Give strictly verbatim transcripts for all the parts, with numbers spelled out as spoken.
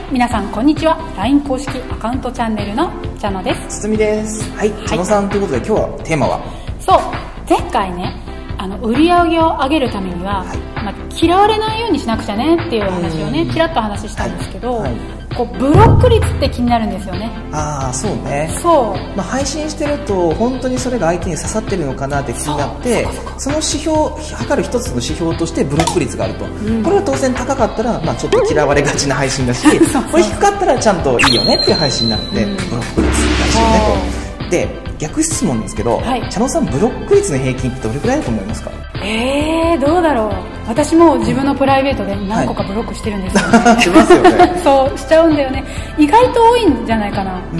皆さんこんにちは。 ライン 公式アカウントチャンネルの茶野です。 つつみです。はい、茶野さんということで今日はテーマは、 そう前回ね、あの売り上げを上げるためには、はい、まあ、嫌われないようにしなくちゃねっていう話をねちらっと話したんですけど、はいはい、こうブロック率って気になるんですよね。ああ、そうね。 そう、 まあ、配信してると本当にそれが相手に刺さってるのかなって気になって、その指標測る一つの指標としてブロック率があると、うん、これは当然高かったら、まあ、ちょっと嫌われがちな配信だしこれ低かったらちゃんといいよねっていう配信なので、うん、ブロック率大事よねと。で、逆質問ですけど、はい、茶野さんブロック率の平均ってどれくらいだと思いますか？ えー、どうだろう。私も自分のプライベートで何個かブロックしてるんですよね、 はい、しますよねそうしちゃうんだよね。意外と多いんじゃないかな、うんうん、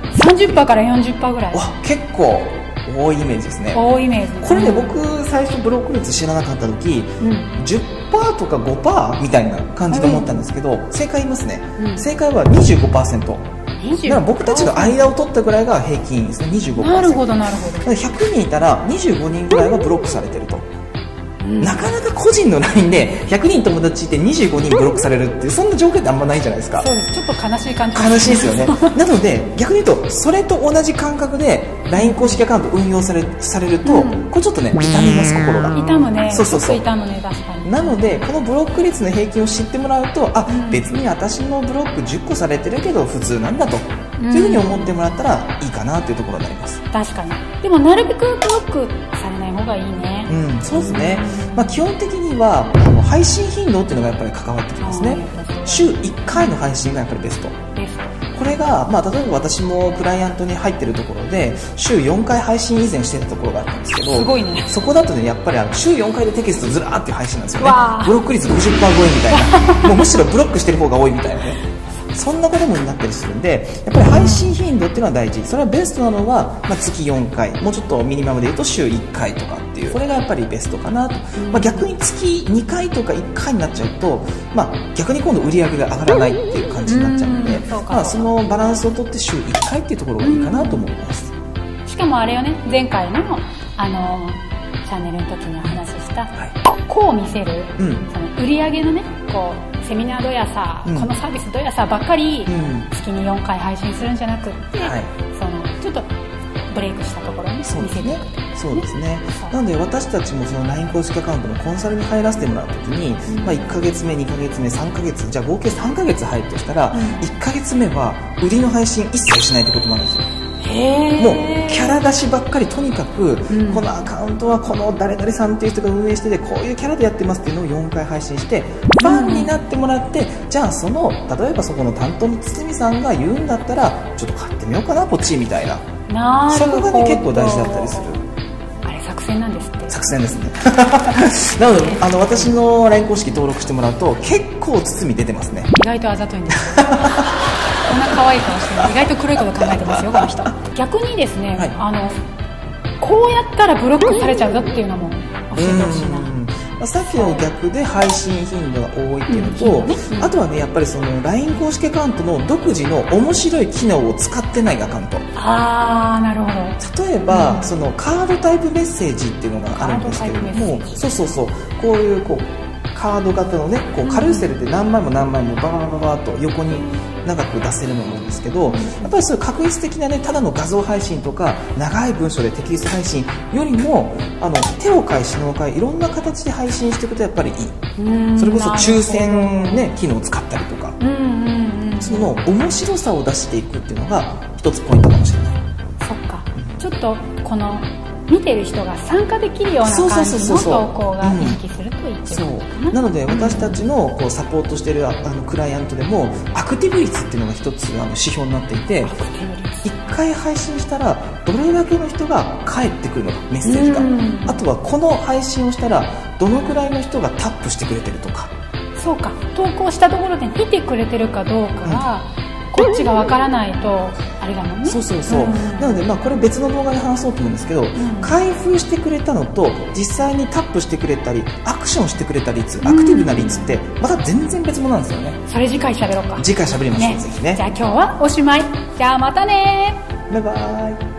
さんじゅっパーセント から よんじゅっパーセント ぐらい。 わ、結構多いイメージですね。 多いイメージ。 これね、僕最初ブロック率知らなかった時、うん、じゅっパーセント とか ごパーセント みたいな感じで思ったんですけど、うん、正解言いますね、うん、正解は にじゅうごパーセント。だから僕たちが間を取ったぐらいが平均ですね。 にじゅうごパーセント。 なるほどなるほど。 ひゃくにんいたらにじゅうごにんぐらいはブロックされてると、うん、なかなか個人の ライン でひゃくにん友達いてにじゅうごにんブロックされるっていうそんな条件ってあんまないじゃないですか。 そうです。ちょっと悲しい感じ。 悲しいですよねなので逆に言うとそれと同じ感覚で ライン 公式アカウント運用されされると、うん、これちょっとね痛みます。心が痛むね。 そうそうそう、 痛むね。確かに。 なのでこのブロック率の平均を知ってもらうと、あ、うん、別に私のブロックじゅっこされてるけど普通なんだと、うん、というふうに思ってもらったらいいかなというところになります。 確かに。でもなるべくブロックされない方がいいね。 うん、そうですね、まあ、基本的にはあの配信頻度っていうのがやっぱり関わってきますね。週いっかいの配信がやっぱりベスト。ベスト。これが、まあ、例えば私もクライアントに入ってるところで週よんかい配信以前してたところがあったんですけど、 すごいね。 そこだとねやっぱりあの週よんかいでテキストずらーっていう配信なんですよね。ブロック率 ごじゅっパーセント 超えみたいなもうむしろブロックしてる方が多いみたいなねそんなこともになったりするんで、やっぱり配信頻度っていうのは大事。それはベストなのは、まあ、月よんかい、もうちょっとミニマムで言うと週いっかいとかっていう、これがやっぱりベストかなと。まあ、逆に月にかいとかいっかいになっちゃうと、まあ、逆に今度売り上げが上がらないっていう感じになっちゃうので、まあ、そのバランスをとって週いっかいっていうところがいいかなと思います。 しかもあれよね、前回のあのチャンネルの時にお話しした、はい、こう見せる、うん、その売り上げのね、こうセミナーどやさ、うん、このサービスどやさばっかり、うん、月によんかい配信するんじゃなくって、はい、そのちょっとブレイクしたところに見せていく、ね、 そうですね。なので私たちもその ライン 公式アカウントのコンサルに入らせてもらうときに、うん、まあ、いっかげつめにかげつめさんかげつ、じゃあ合計さんかげつ入るとしたら、うん、いっかげつめは売りの配信一切しないってこともあるんですよ。もうキャラ出しばっかり、とにかく、うん、このアカウントはこの誰々さんっていう人が運営しててこういうキャラでやってますっていうのをよんかい配信してファンになってもらって、うん、じゃあその例えばそこの担当の堤さんが言うんだったらちょっと買ってみようかなこっちみたいな、 なそこがね結構大事だったりする。 あれ作戦なんですって。 作戦ですねなのであの私の ライン 公式登録してもらうと結構堤出てますね。 意外とあざといんですよこんな可愛い顔して意外と黒いこと考えてますよこの人。逆にですね、はい、あのこうやったらブロックされちゃうぞっていうのも教えてほしいな。 さっきの逆で配信頻度が多いっていうのと、うんね、うん、あとはねやっぱりその ライン 公式アカウントの独自の面白い機能を使ってないアカウント。 あー、なるほど。 例えば、うん、そのカードタイプメッセージっていうのがあるんですけれども、そうそうそう、こういうこうカード型のねこうカルーセルで何枚も何枚もバババババーと横に長く出せるものなんですけど、やっぱりそういう確率的なねただの画像配信とか長い文章でテキスト配信よりもあの手を変え品を変えいろんな形で配信していくとやっぱりいい。それこそ抽選ね機能を使ったりとか、その面白さを出していくっていうのが一つポイントかもしれない。 そっか、ちょっとこの見てる人が参加できるような感じの投稿が意識するといいってことかな。 なので私たちのこうサポートしているあのクライアントでもアクティブ率っていうのが一つあの指標になっていて、いっかい配信したらどれだけの人が返ってくるのか、メッセージが、あとはこの配信をしたらどのくらいの人がタップしてくれてるとか。 そうか、投稿したところで見てくれてるかどうかが、うん、こっちがわからないとあれだもんね。 そうそうそう、うん、なので、まあ、これ別の動画で話そうと思うんですけど、うん、開封してくれたのと実際にタップしてくれたりアクションしてくれた率、アクティブな率ってまた全然別物なんですよね。 それ次回喋ろうか。 次回喋りましょう、ね、ぜひね。 じゃあ今日はおしまい。じゃあまたね。 バイバイ。